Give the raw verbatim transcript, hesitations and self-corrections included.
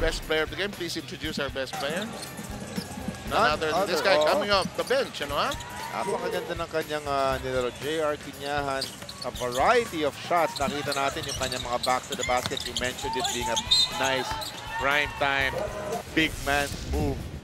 best player of the game. Please introduce our best player. None Another, other, this guy oh. coming off the bench, ano ha? Napakaganda ng kanyang uh, nilaro. J R Quiñahan, a variety of shots. Nakita natin yung kanyang mga back to the basket. You mentioned it being a nice prime time big man move.